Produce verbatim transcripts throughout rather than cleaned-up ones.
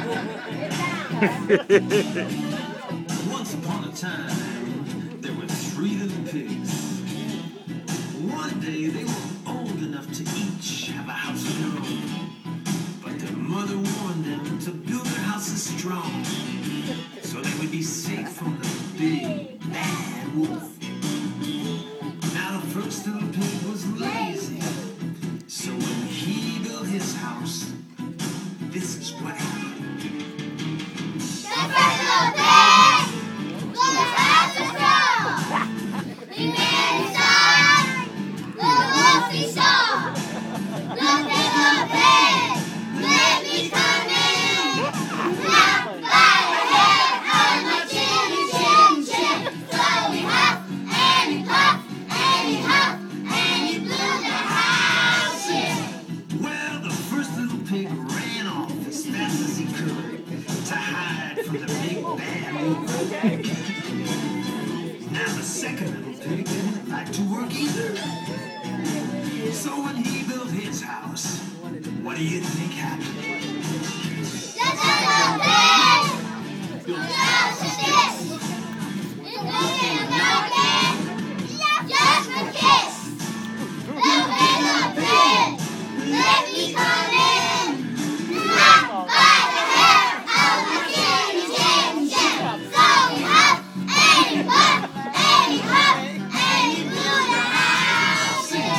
Once upon a time, there were three little pigs. One day, they were old enough to each have a house of their own. But their mother warned them to build their houses strong, so they would be safe from the big, bad wolf. Now the first little pig was lazy, so when he built his house, this is what happened. The first little pig built his house of straw. He made inside the wolf he saw. The big little pig, let me come in. Not by the hair on my chinny chin chin. So he huffed and he puffed and he huffed and he blew the house in. Well, the first little pig ran off as fast as he could to hide from the big bad wolf. Now the second little pig didn't like to work either. So when he built his house, what do you think happened? The third little pig built a house of this. It's looking broken, just for kiss. The big little pig, let me come in. Not by the hair of my chinny chin chin. So he huffed and he puffed and he huffed and he blew the house in.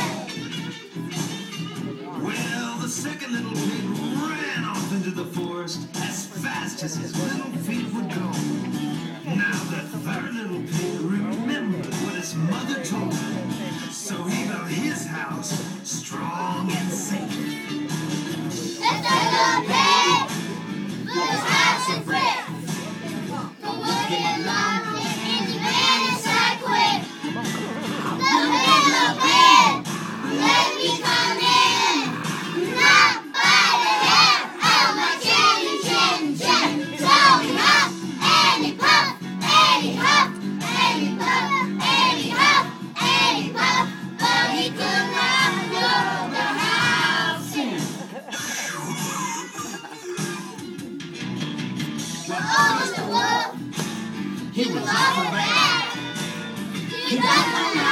Well, the second little pig ran off into the forest as fast as his little feet would go. Now the third little pig remembered what his mother told him, so he built his house strong and safe. The third little pig built his house of brick. The wood came along and he ran inside quick. The big little pig, let me come in. Not by the hair of my chinny chin chin. So he huffed and he puffed and he huffed and he puffed and he huffed and he puffed, but he could not build the house in. Well, almost a wolf, he was awful bad. He doesn't